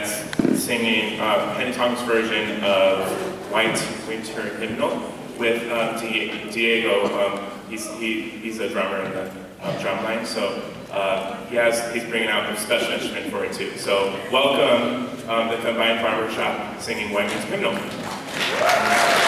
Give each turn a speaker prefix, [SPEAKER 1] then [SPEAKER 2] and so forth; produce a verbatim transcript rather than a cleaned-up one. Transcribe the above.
[SPEAKER 1] that's singing uh, Pentatonics version of White Winter Hymnal with um, Diego. Um, he's, he, he's a drummer in the um, drum line, so uh, he has, he's bringing out a special instrument for it too. So welcome um, the Combined Barbershop singing White Winter Hymnal.